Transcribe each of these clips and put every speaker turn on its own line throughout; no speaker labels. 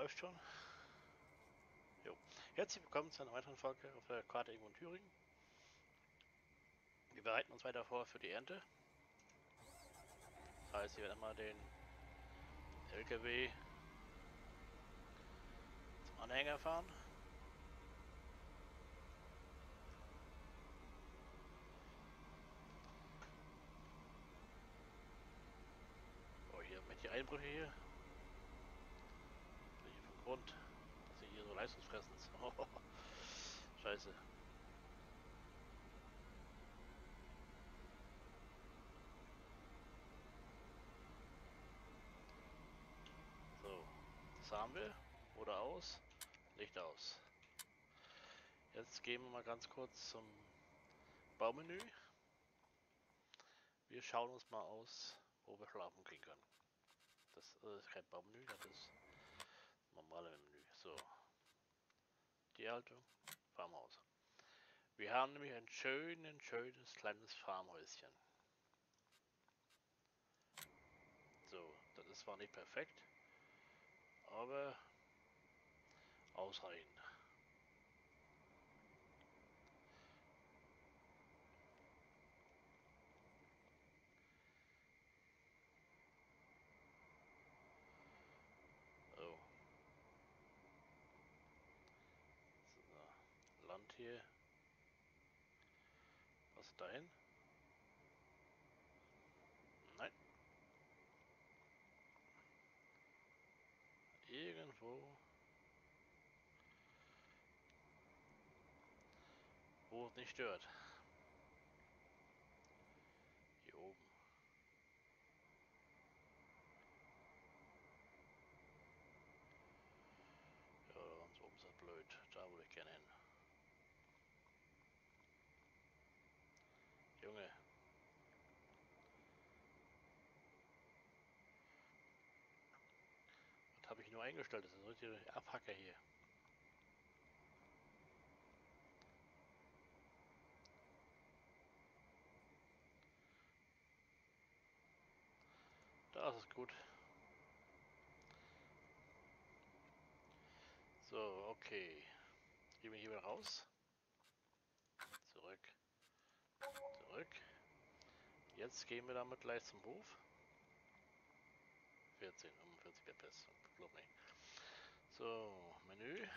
Läuft schon. Jo. Herzlich willkommen zu einer weiteren Folge auf der Karte Irgendwo in Thüringen. Wir bereiten uns weiter vor für die Ernte. Das heißt, wir werden mal den LKW zum Anhänger fahren. Oh, hier mit die Einbrüche hier. Welche vom Grund, dass sie hier so leistungsfressend sind. Oh, Scheiße. So, das haben wir. Oder aus. Licht aus. Jetzt gehen wir mal ganz kurz zum Baumenü. Wir schauen uns mal aus, wo wir schlafen gehen können. Das ist kein Baumenü, das ist normale Menü. So, Tierhaltung, Farmhaus. Wir haben nämlich ein schönes kleines Farmhäuschen. So, das ist zwar nicht perfekt, aber ausreichend. So, so Land hier. Was dahin? Nein. Irgendwo, wo es nicht stört. Hier oben. Ja, ganz oben ist das blöd. Da würde ich gerne hin. Junge. Was habe ich nur eingestellt? Das ist ein richtiger Abhacker hier. Das ist gut. So, okay. Gehen wir hier wieder raus. Zurück. Zurück. Jetzt gehen wir damit gleich zum Hof. 14, 45 wäre besser. Glaub nicht. So, Menü.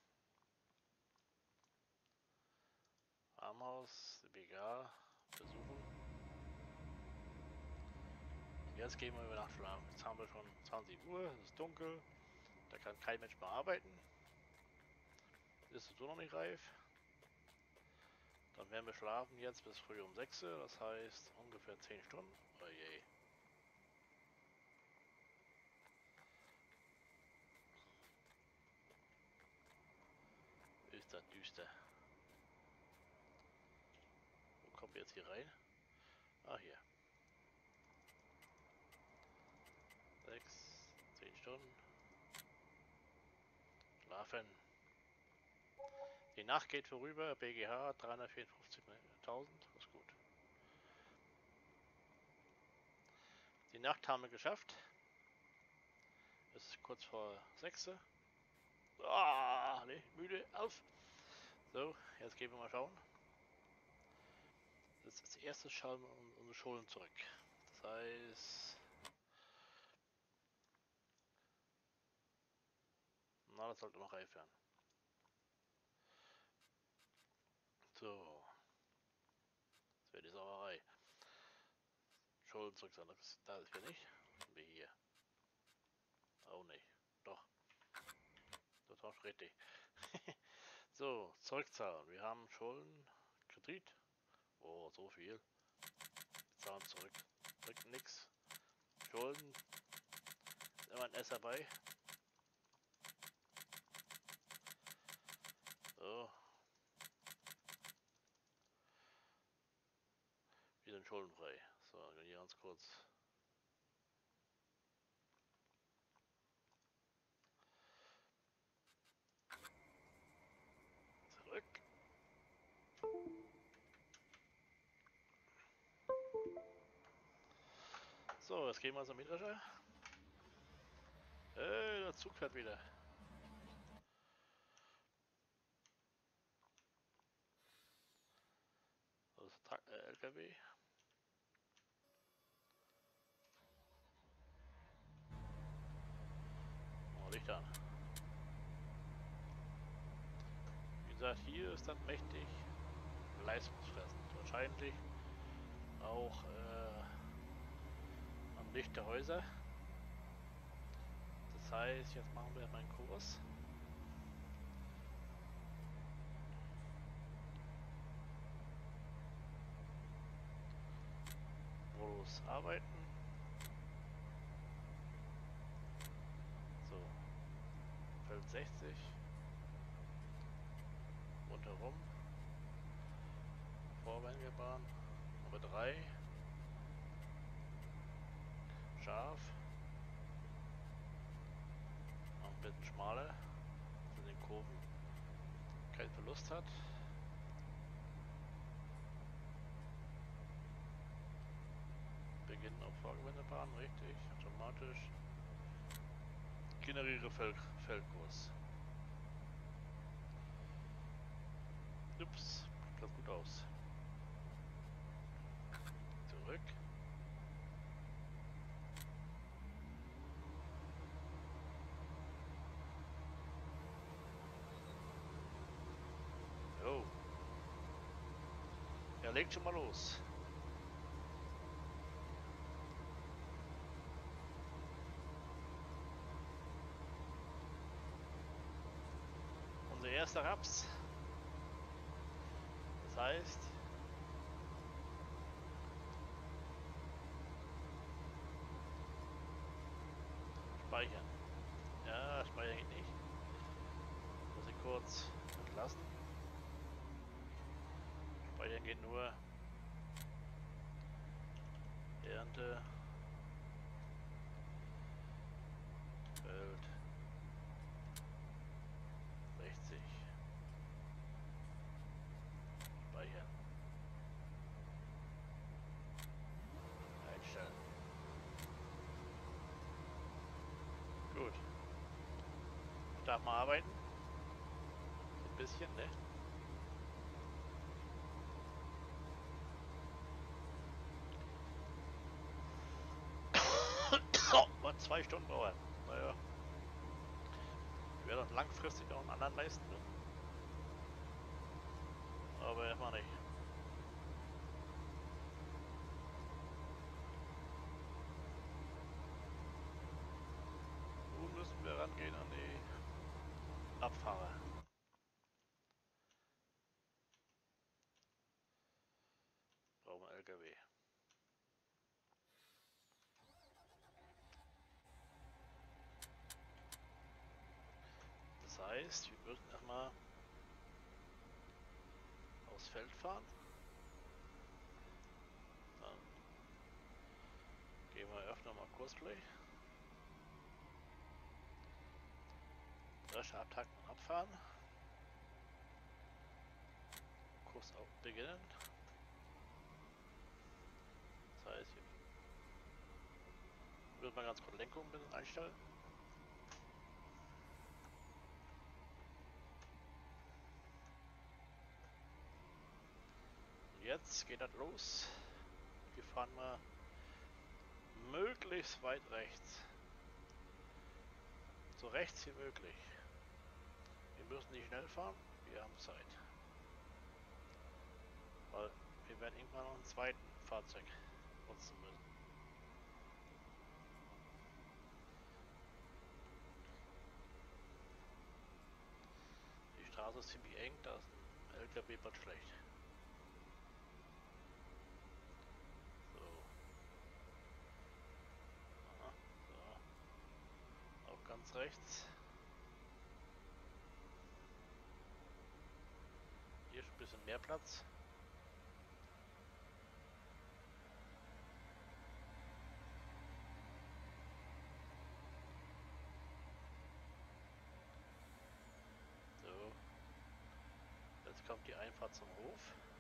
Farmhaus, BGA, besuchen. Jetzt gehen wir über Nacht schlafen. Jetzt haben wir schon 20 Uhr, es ist dunkel. Da kann kein Mensch mehr arbeiten. Ist so noch nicht reif. Dann werden wir schlafen jetzt bis früh um 6 Uhr, das heißt ungefähr 10 Stunden. Oh je. Ist das düster. Wo kommen wir jetzt hier rein? Ah, hier. 6, 10 Stunden. Schlafen. Die Nacht geht vorüber, BGH 354.000, ist gut. Die Nacht haben wir geschafft. Es ist kurz vor 6. Ah, ne, müde, auf. So, jetzt gehen wir mal schauen. Als erstes schauen wir unsere Schulen zurück. Das heißt, na, das sollte noch reif werden. So, das wäre die Sauerei. Schulden zurückzahlen, da ist wir nicht. Sind wir hier. Auch nicht. Doch, das war richtig. So, zurückzahlen. Wir haben Schulden, Kredit. Oh, so viel. Wir zahlen zurück. Bringt nix. Schulden. Immer ein S dabei. So. Wir sind schuldenfrei. So, hier ganz kurz. Zurück. So, jetzt gehen wir zum Mähdrescher. Der Zug fährt wieder. LKW. Oh, Licht an. Wie gesagt, hier ist das mächtig leistungsfressend. Wahrscheinlich auch am Licht der Häuser. Das heißt, jetzt machen wir meinen Kurs. Modus arbeiten. So. Feld 60. Rundherum. Vorwärtsbahn. Nummer 3. Scharf. Noch ein bisschen schmaler. Dass in den Kurven keinen Verlust hat. Beginnen auf Vorgewendebahn, richtig. Automatisch. Generiere Feldkurs. Ups, sieht das gut aus. Zurück. Jo. Er legt schon mal los. Unser erster Raps. Das heißt, speichern. Ja, speichern geht nicht. Muss ich kurz entlassen. Speichern geht nur Ernte, Feld 60. Speichern. Einstellen. Gut. Ich darf mal arbeiten. Ein bisschen, ne? Oh, war 2 Stunden dauern. Naja. Ich werde auch langfristig auch einen anderen leisten müssen. Aber erstmal nicht. Nun müssen wir rangehen an die Abfahrer. Brauchen wir LKW. Das heißt, wir müssen erstmal aufs Feld fahren. Dann gehen wir öfter mal Kursplay. Drescher abtakten und abfahren. Kurs auch beginnen. Das heißt, hier müssen wir ganz kurz Lenkung ein bisschen einstellen. Und jetzt geht das los. Wir fahren mal möglichst weit rechts. So rechts wie möglich. Wir müssen nicht schnell fahren, wir haben Zeit. Weil wir werden irgendwann noch einen zweiten Fahrzeug nutzen müssen. Die Straße ist ziemlich eng, da ist ein LKW bald schlecht. So. Aha, so. Auch ganz rechts. Hier ist ein bisschen mehr Platz. So. Jetzt kommt die Einfahrt zum Hof.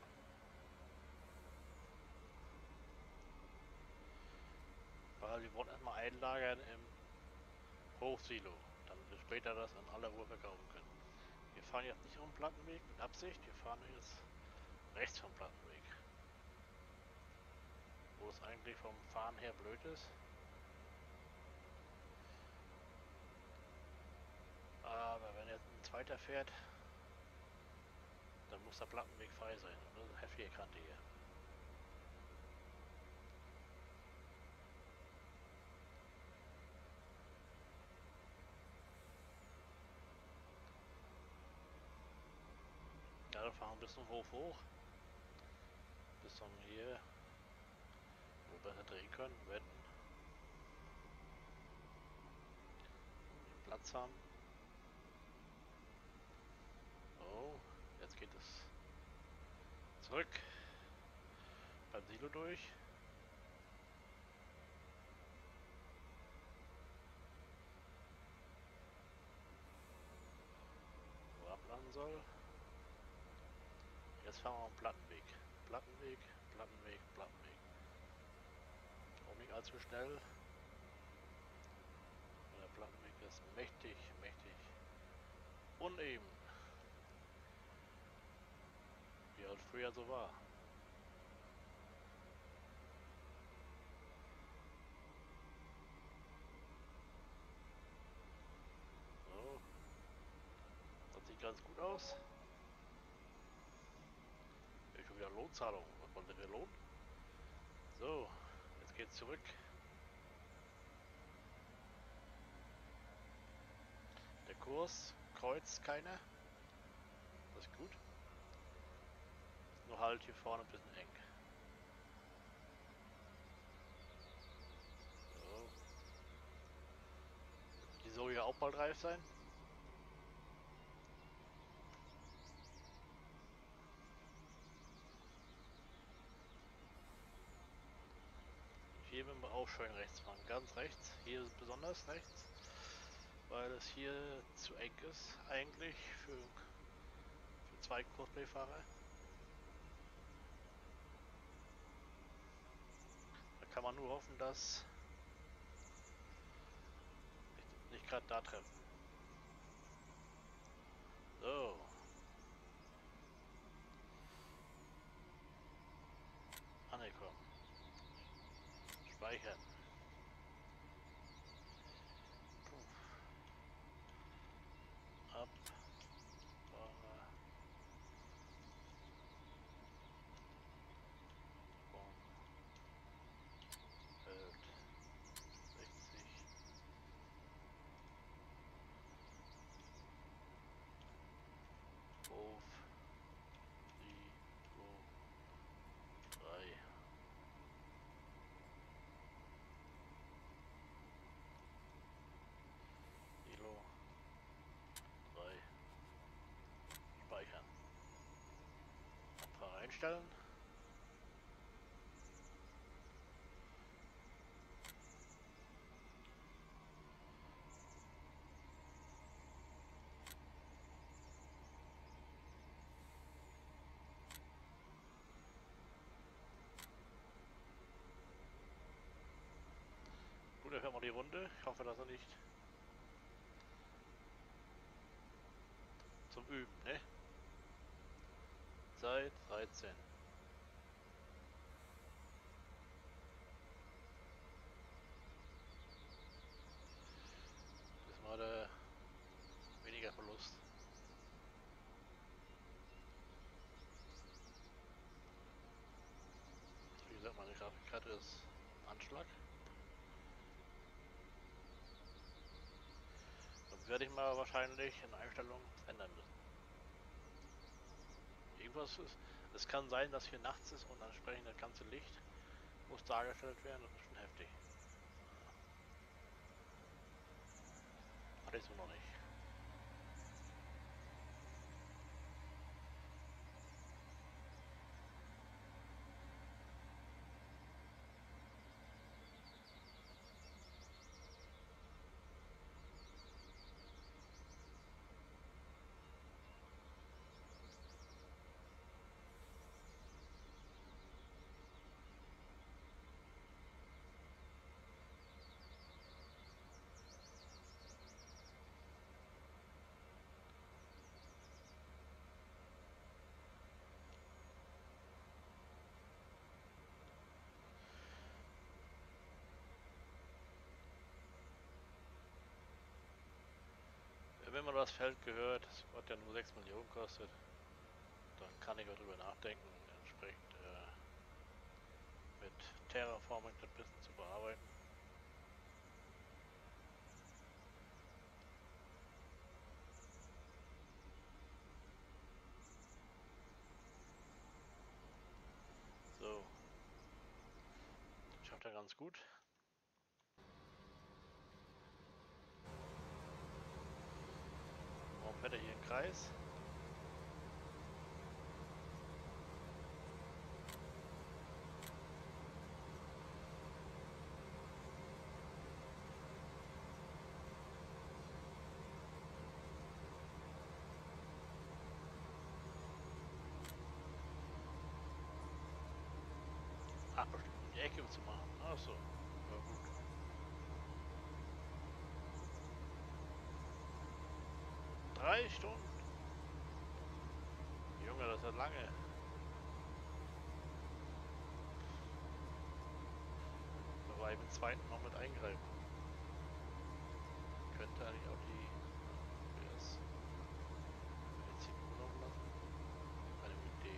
Weil wir wollen erstmal einlagern im Hochsilo, damit wir später das an aller Ruhe verkaufen können. Wir fahren jetzt nicht um den Plattenweg mit Absicht, wir fahren jetzt rechts vom Plattenweg. was eigentlich vom Fahren her blöd ist. Aber wenn jetzt ein zweiter fährt, dann muss der Plattenweg frei sein. Und das ist eine heftige Kante hier. Ja, wir fahren bis zum Hof hoch. Bis zum hier, wo wir besser drehen können, wenden. Den Platz haben. Oh, jetzt geht es zurück beim Silo durch. Wo er abladen soll. Jetzt fahren wir am Plattenweg. Plattenweg, Plattenweg, Plattenweg. Auch nicht allzu schnell. Der Plattenweg ist mächtig, mächtig uneben. Wie halt früher so war. So. Das sieht ganz gut aus. Hier schon wieder Lohnzahlung. Was wollte der Lohn? So, jetzt geht's zurück. Der Kurs kreuzt keiner. Das ist gut. Nur halt hier vorne ein bisschen eng. So. Die soll ja auch bald reif sein. Hier müssen wir auch schön rechts fahren. Ganz rechts. Hier besonders rechts. Weil es hier zu eng ist eigentlich für zwei Cosplay-Fahrer. Da kann man nur hoffen, dass nicht gerade da treffen. So. Angekommen. Speichern. Puh. Ab. Vom Feld 60. Hof. Silo 3. Silo 3. Speichern. Abfahrer einstellen. Gut, dann hören wir die Runde. Ich hoffe, dass er nicht zum Üben, ne? Zeit 13. Diesmal der weniger Verlust. Wie gesagt, meine Grafikkarte ist Anschlag. Dann werde ich mal wahrscheinlich in Einstellungen ändern müssen. Irgendwas ist. Es kann sein, dass hier nachts ist und entsprechend das ganze Licht muss dargestellt werden. Das ist schon heftig. Hatte ich so noch nicht. wenn man das Feld gehört, das hat ja nur 6 Millionen kostet, dann kann ich auch drüber nachdenken, entsprechend mit Terraforming das bisschen zu bearbeiten. So, das schafft er ganz gut. Warum fährt er hier im Kreis? Ach, bestimmt um die Ecke zu machen. Ach so, ja gut. Drei Stunden? Junge, das ist lange. Da war ich im zweiten noch mit eingreifen. Könnte eigentlich auch die Medizin umlaufen lassen. Eine Idee.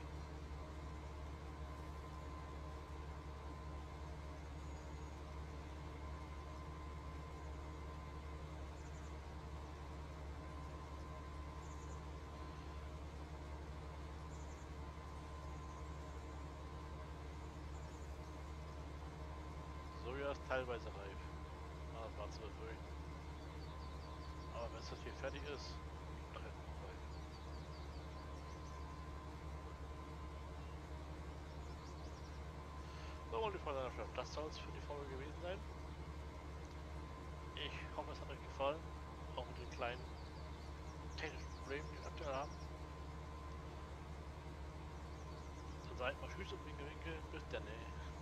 Soja ist teilweise reif. Ah, das war zu befürchten. Aber wenn das hier fertig ist, nachher noch reif. So, meine Freunde, das soll es für die Folge gewesen sein. Ich hoffe, es hat euch gefallen. Auch mit den kleinen technischen Problemen, die wir aktuell haben. Dann seid mal tschüss und winke, winke. Bis dann.